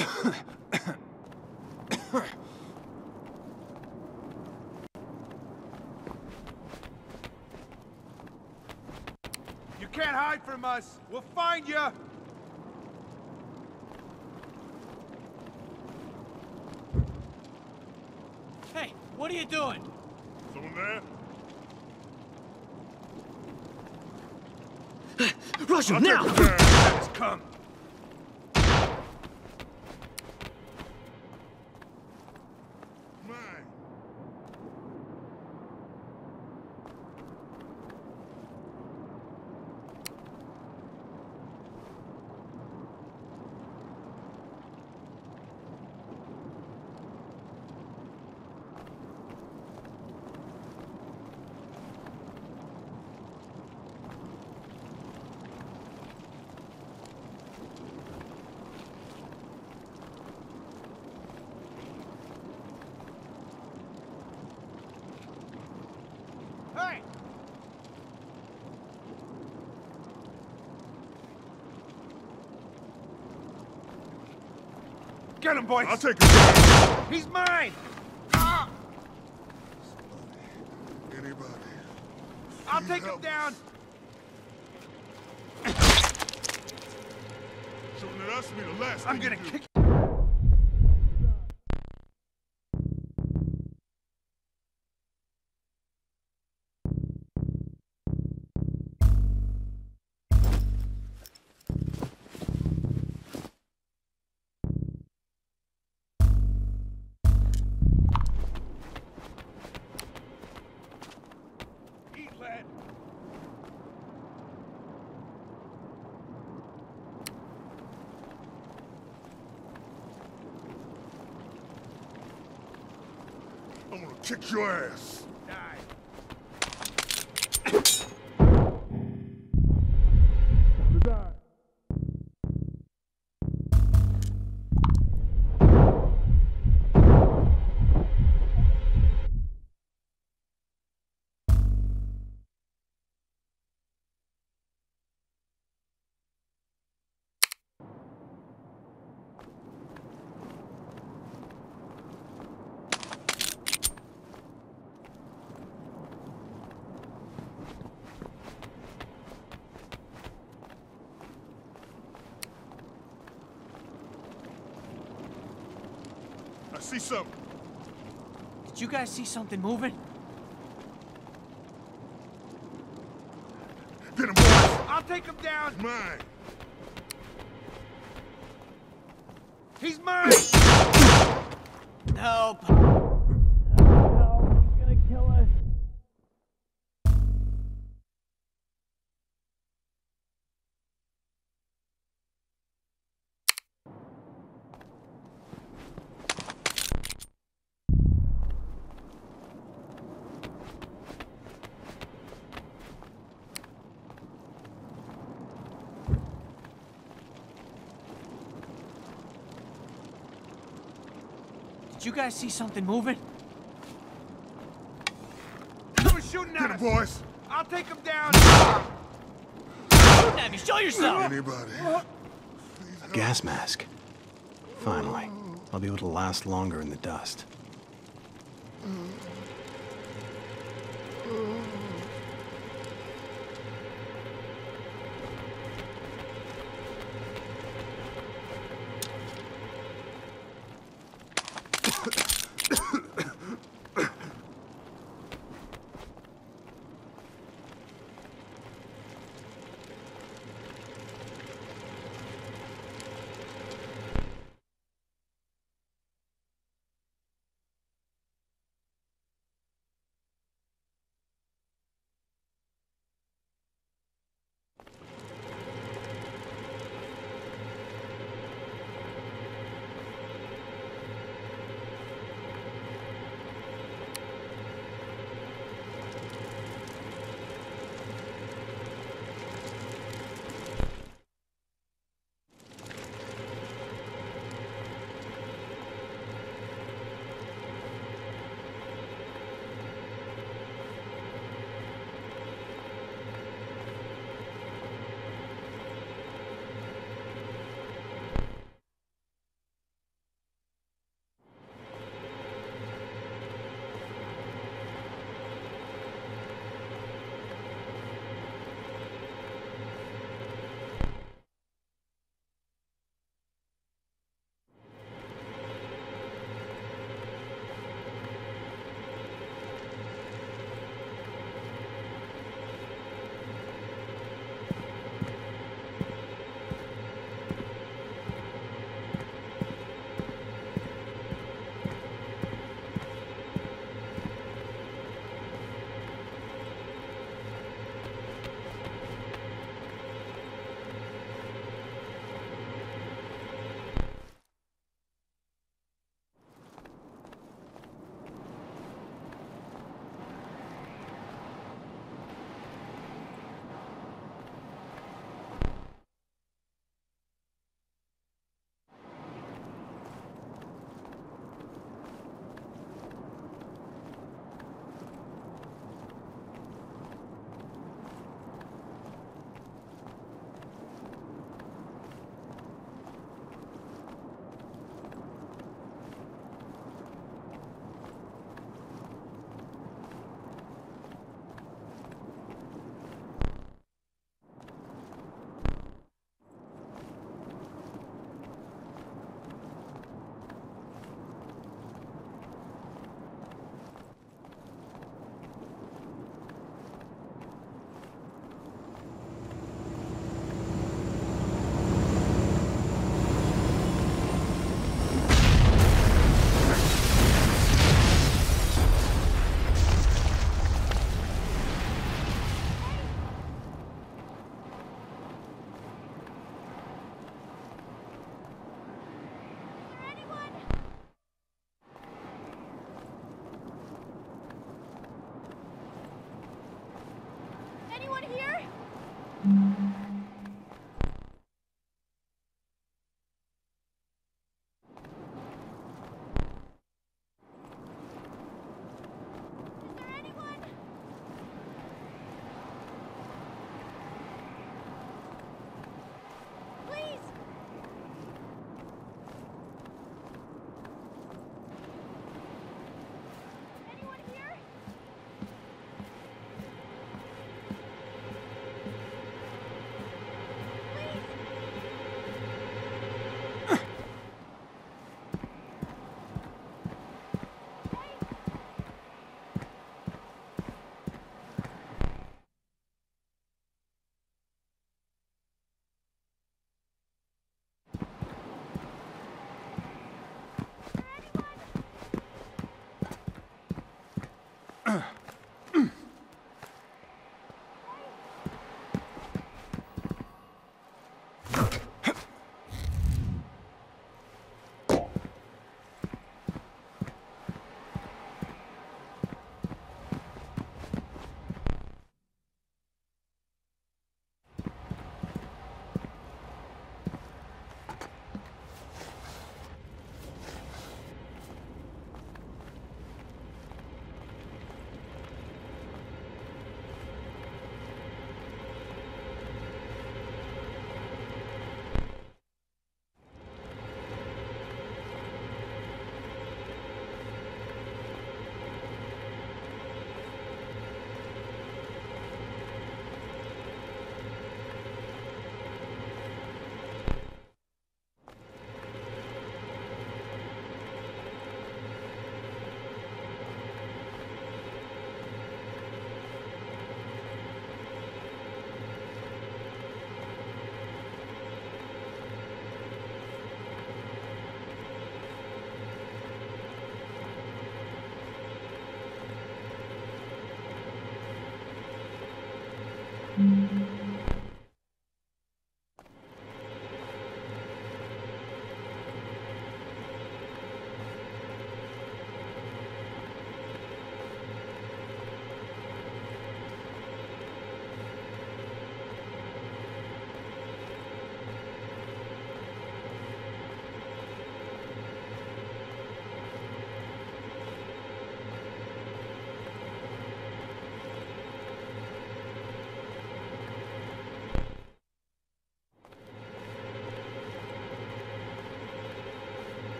You can't hide from us. We'll find you. Hey, what are you doing? Someone there? Rush him now! Let's come. Hey! Get him, boys! I'll take him down. He's mine! Anybody? I'll take him down! Shooting at us will be the last I'm thing gonna you do. kick... Eat lead! I'm gonna kick your ass. Die. Time to die. I see something. Did you guys see something moving? Get him, boys. I'll take him down! Mine. He's mine! Help! Help! He's gonna kill us! Did you guys see something moving? Someone's shooting Get at him, us! boys. I'll take him down! Shooting at me! Show yourself! Anybody? A gas mask. Finally. I'll be able to last longer in the dust.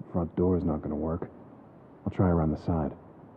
Front door's not gonna work. I'll try around the side.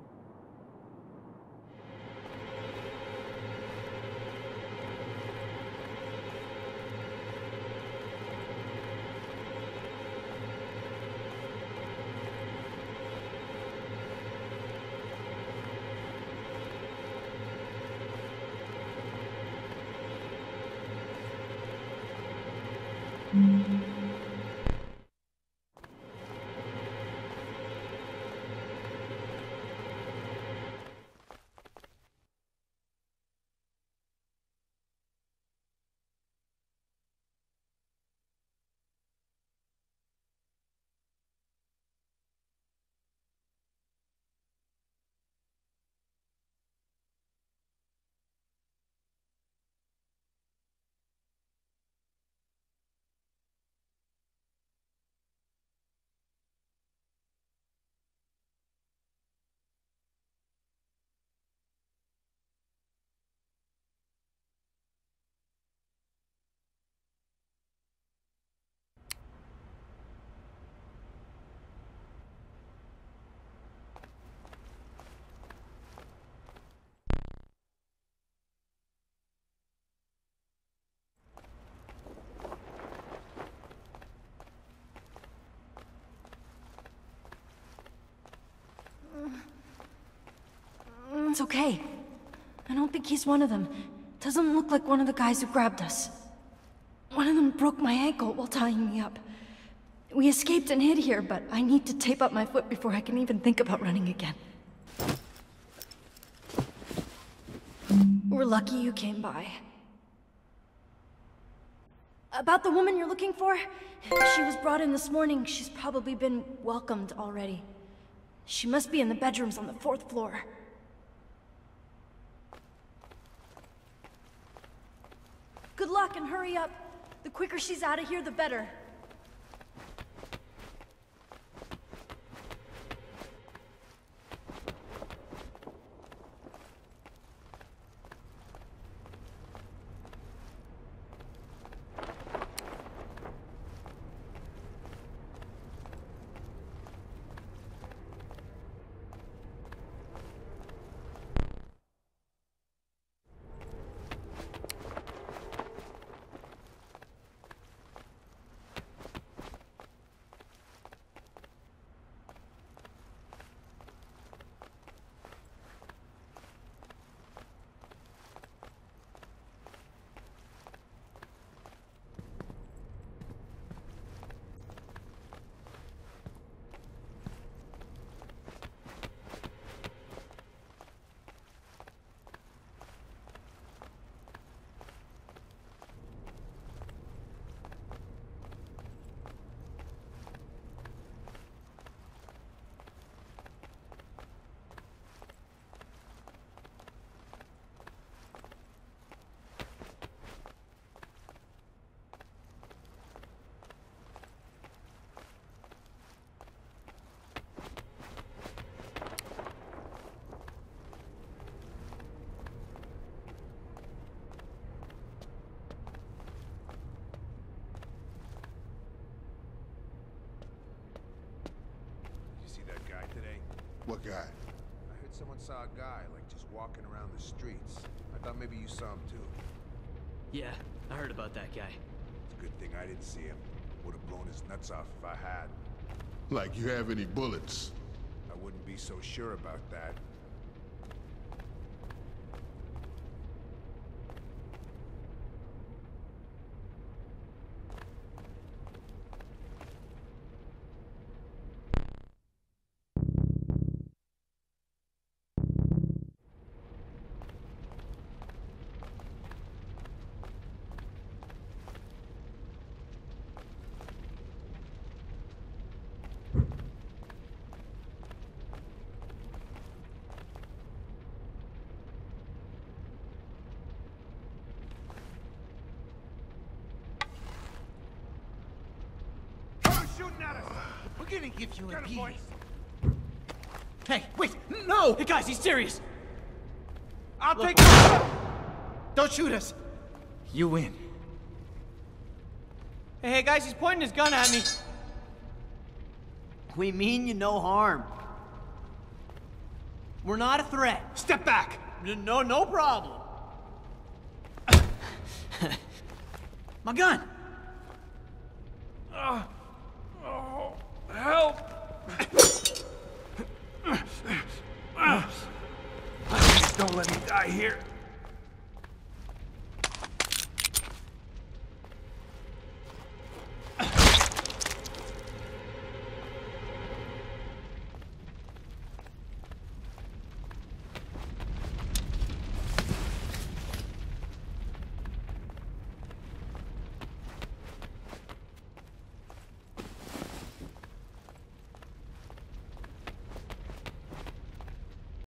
It's okay. I don't think he's one of them. Doesn't look like one of the guys who grabbed us. One of them broke my ankle while tying me up. We escaped and hid here, but I need to tape up my foot before I can even think about running again. We're lucky you came by. About the woman you're looking for? She was brought in this morning. She's probably been welcomed already. She must be in the bedrooms on the 4th floor. Good luck and hurry up. The quicker she's out of here, the better. What guy? I heard someone saw a guy, like, just walking around the streets. I thought maybe you saw him, too. Yeah, I heard about that guy. It's a good thing I didn't see him. Would have blown his nuts off if I had. Like you have any bullets? I wouldn't be so sure about that. Shooting at us! We're gonna give you a piece. Hey, wait! No! Hey, guys, he's serious! I'll Look. take it! Don't shoot us! You win. Hey, guys, he's pointing his gun at me. We mean you no harm. We're not a threat. Step back! No problem. My gun! Help! Don't let me die here.